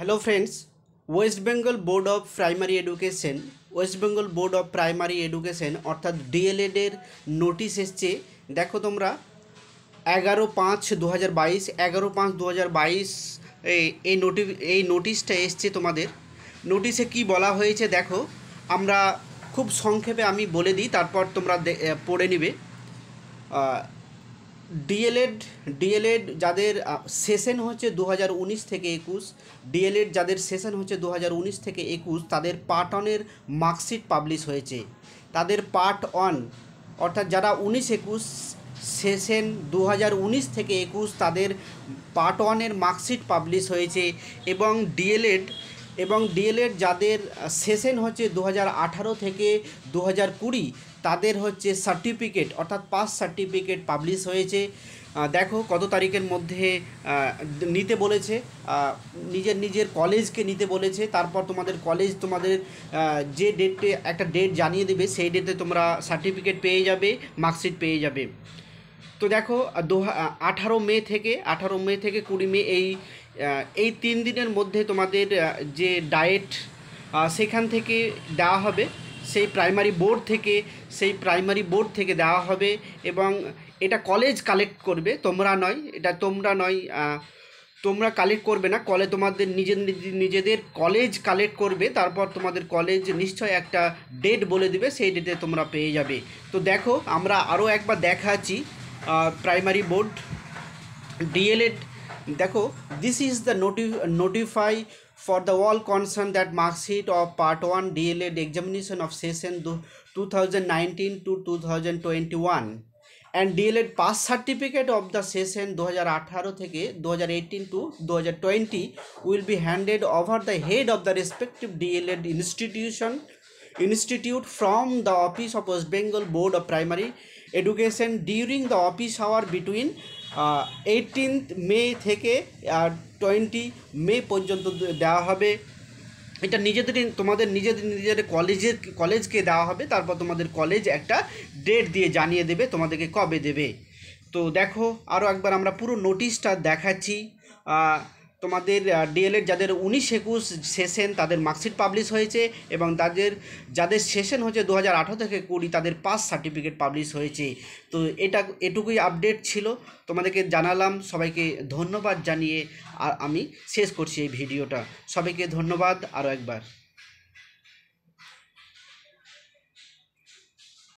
Hello friends, west Bengal board of primary education অর্থাৎ ডিএলএডের notice এসছে। দেখো তোমরা 11/5/2022 11/5/2022 এই নোটিশটা এসছে তোমাদের। নোটিশে কি বলা হয়েছে দেখো, আমরা খুব সংক্ষেপে আমি বলে দিই, তারপর তোমরা পড়ে নিবে। ডিএলএড যাদের সেশন হচ্ছে 2019 থেকে 21, ডিএলএড যাদের সেশন হচ্ছে 2019 থেকে 21, তাদের পার্ট ওয়ানের মার্কশিট পাবলিশ হয়েছে। তাদের পার্ট ওয়ান অর্থাৎ যারা 19-21 সেশন 2019 থেকে 21, তাদের পার্ট ওয়ানের মার্কশিট পাবলিশ হয়েছে। এবং ডিএলএড যাদের সেশন হচ্ছে 2018 থেকে 2020, তাদের হচ্ছে সার্টিফিকেট অর্থাৎ পাস সার্টিফিকেট পাবলিশ হয়েছে। দেখো কত তারিখের মধ্যে নিতে বলেছে, নিজের কলেজকে নিতে বলেছে। তারপর তোমাদের কলেজ তোমাদের যে ডেটে একটা ডেট জানিয়ে দেবে, সেই ডেটে তোমরা সার্টিফিকেট পেয়ে যাবে, মার্কশিট পেয়ে যাবে। তো দেখো 18 মে থেকে 20 মে এই 3 দিনের মধ্যে তোমাদের যে ডায়েট সেখান থেকে দেওয়া হবে, সেই প্রাইমারি বোর্ড থেকে দেওয়া হবে। এবং এটা কলেজ কালেক্ট করবে, তোমরা কালেক্ট করবে না, তোমাদের নিজেদের কলেজ কালেক্ট করবে। তারপর তোমাদের কলেজ নিশ্চয় একটা ডেট বলে দিবে, সেই ডেটে তোমরা পেয়ে যাবে। তো দেখো আমরা আরও একবার দেখাচ্ছি প্রাইমারি বোর্ড ডিএলএড। দেখো, this is the notify for the all concerned that mark sheet of part 1 DLED examination of session 2019 to 2021 and DLED pass certificate of the session 2018 থেকে 2018 to 2020 will be handed over the head of the respective DLED institute from the office of West Bengal Board of Primary Education during the office hour between 18th May থেকে 20 মে পর্যন্ত দেওয়া হবে। এটা তোমাদের নিজেদের কলেজকে দেওয়া হবে। তারপর তোমাদের কলেজ একটা ডেট দিয়ে জানিয়ে দেবে তোমাদেরকে কবে দেবে। তো দেখো আরও একবার আমরা পুরো নোটিশটা দেখাচ্ছি। তোমাদের ডিএলএড যাদের 19-21 সেশন, তাদের মার্কশিট পাবলিশ হয়েছে। এবং যাদের সেশন হচ্ছে 2018 থেকে 20, তাদের পাস সার্টিফিকেট পাবলিশ হয়েছে। তো এটুকুই আপডেট ছিল, তোমাদেরকে জানালাম। সবাইকে ধন্যবাদ জানিয়ে আমি শেষ করছি এই ভিডিওটা। সবাইকে ধন্যবাদ আরও একবার।